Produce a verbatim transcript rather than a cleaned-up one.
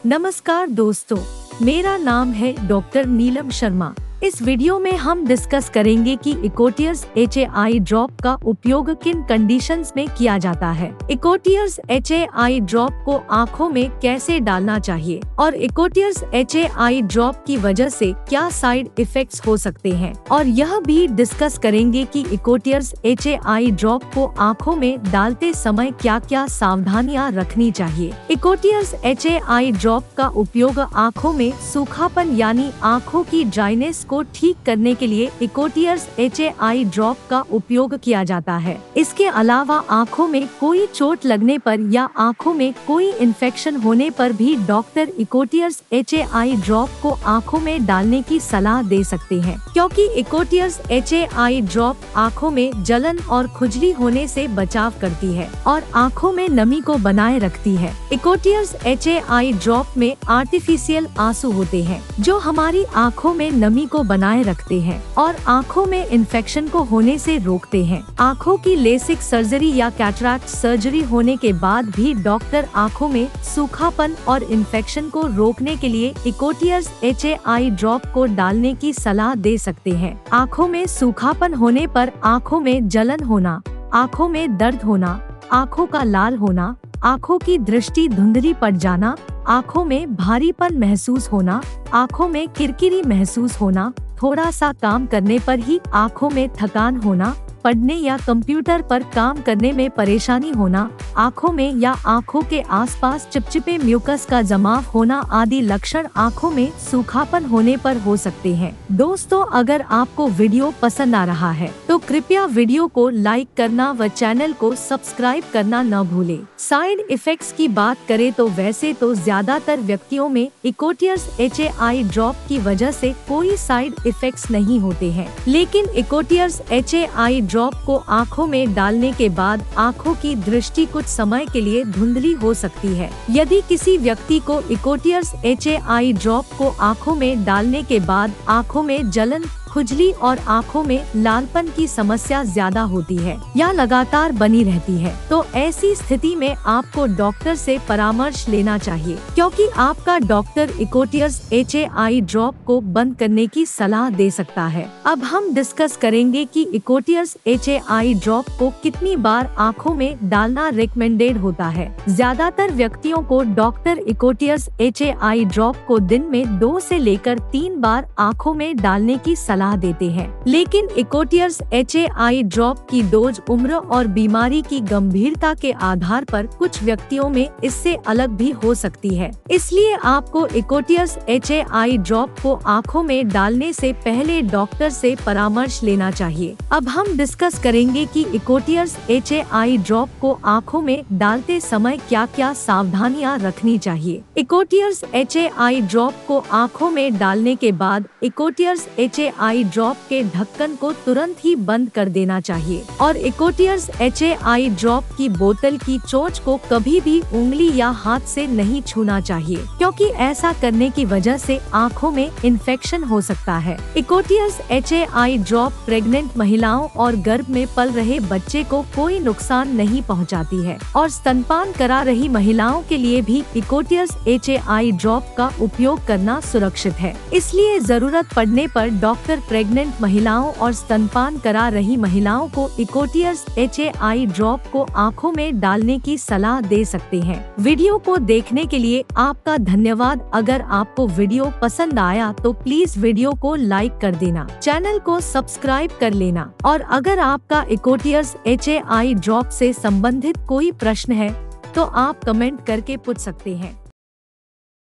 नमस्कार दोस्तों, मेरा नाम है डॉक्टर नीलम शर्मा। इस वीडियो में हम डिस्कस करेंगे कि इकोटियर्स एच ए आई ड्रॉप का उपयोग किन कंडीशंस में किया जाता है। Ecotears H A I drop को आँखों में कैसे डालना चाहिए और इकोटियर्स एच ए आई ड्रॉप की वजह से क्या साइड इफेक्ट्स हो सकते हैं, और यह भी डिस्कस करेंगे कि इकोटियर्स एच ए आई ड्रॉप को आँखों में डालते समय क्या क्या सावधानियां रखनी चाहिए। इकोटियर्स एच ए आई ड्रॉप का उपयोग आँखों में सूखापन यानी आँखों की ड्राइनेस को ठीक करने के लिए इकोटियर्स एच ए आई ड्रॉप का उपयोग किया जाता है। इसके अलावा आँखों में कोई चोट लगने पर या आँखों में कोई इन्फेक्शन होने पर भी doctor Ecotears H A I drop को आँखों में डालने की सलाह दे सकते हैं, क्योंकि इकोटियर्स एच ए आई ड्रॉप आँखों में जलन और खुजली होने से बचाव करती है और आँखों में नमी को बनाए रखती है। Ecotears H A I drop में आर्टिफिशियल आंसू होते हैं जो हमारी आँखों में नमी को बनाए रखते हैं और आँखों में इन्फेक्शन को होने से रोकते हैं। आँखों की लेसिक सर्जरी या कैटरैक्ट सर्जरी होने के बाद भी डॉक्टर आँखों में सूखापन और इन्फेक्शन को रोकने के लिए इकोटियर्स एच ए आई ड्रॉप को डालने की सलाह दे सकते हैं। आँखों में सूखापन होने पर आँखों में जलन होना, आँखों में दर्द होना, आँखों का लाल होना, आँखों की दृष्टि धुंधली पड़ जाना, आँखों में भारीपन महसूस होना, आँखों में किरकिरी महसूस होना, थोड़ा सा काम करने पर ही आँखों में थकान होना, पढ़ने या कंप्यूटर पर काम करने में परेशानी होना, आँखों में या आँखों के आसपास चिपचिपे म्यूकस का जमाव होना आदि लक्षण आँखों में सूखापन होने पर हो सकते हैं। दोस्तों, अगर आपको वीडियो पसंद आ रहा है तो कृपया वीडियो को लाइक करना व चैनल को सब्सक्राइब करना न भूलें। साइड इफेक्ट्स की बात करें तो वैसे तो ज्यादातर व्यक्तियों में इकोटियर्स एच ए आई ड्रॉप की वजह से कोई साइड इफेक्ट्स नहीं होते हैं, लेकिन Ecotears H A I drop को आँखों में डालने के बाद आँखों की दृष्टि कुछ समय के लिए धुंधली हो सकती है। यदि किसी व्यक्ति को इकोटियर्स एच ए आई ड्रॉप को आँखों में डालने के बाद आँखों में जलन, खुजली और आँखों में लालपन की समस्या ज्यादा होती है या लगातार बनी रहती है, तो ऐसी स्थिति में आपको डॉक्टर से परामर्श लेना चाहिए, क्योंकि आपका doctor Ecotears H A I drop को बंद करने की सलाह दे सकता है। अब हम डिस्कस करेंगे कि इकोटियर्स एच ए आई ड्रॉप को कितनी बार आँखों में डालना रिकमेंडेड होता है। ज्यादातर व्यक्तियों को doctor Ecotears H A I drop को दिन में दो से लेकर तीन बार आँखों में डालने की सलाह देते हैं, लेकिन Ecotears H A I drop की डोज उम्र और बीमारी की गंभीरता के आधार पर कुछ व्यक्तियों में इससे अलग भी हो सकती है। इसलिए आपको इकोटियर्स एच ए आई ड्रॉप को आँखों में डालने से पहले डॉक्टर से परामर्श लेना चाहिए। अब हम डिस्कस करेंगे कि इकोटियर्स एच ए आई ड्रॉप को आँखों में डालते समय क्या क्या सावधानियां रखनी चाहिए। इकोटियर्स एच ए आई ड्रॉप को आँखों में डालने के बाद इकोटियर्स एच ए आई ड्रॉप के ढक्कन को तुरंत ही बंद कर देना चाहिए और इकोटियर्स एच ए आई ड्रॉप की बोतल की चोंच को कभी भी उंगली या हाथ से नहीं छूना चाहिए, क्योंकि ऐसा करने की वजह से आँखों में इन्फेक्शन हो सकता है। Ecotears H A I drop pregnant महिलाओं और गर्भ में पल रहे बच्चे को कोई नुकसान नहीं पहुंचाती है और स्तनपान करा रही महिलाओं के लिए भी इकोटियर्स एच ए आई ड्रॉप का उपयोग करना सुरक्षित है। इसलिए जरूरत पड़ने पर डॉक्टर प्रेग्नेंट महिलाओं और स्तनपान करा रही महिलाओं को इकोटियर्स एच ए आई ड्रॉप को आँखों में डालने की सलाह दे सकते हैं। वीडियो को देखने के लिए आपका धन्यवाद। अगर आपको वीडियो पसंद आया तो प्लीज वीडियो को लाइक कर देना, चैनल को सब्सक्राइब कर लेना, और अगर आपका इकोटियर्स एच ए आई ड्रॉप से संबंधित कोई प्रश्न है तो आप कमेंट करके पूछ सकते हैं।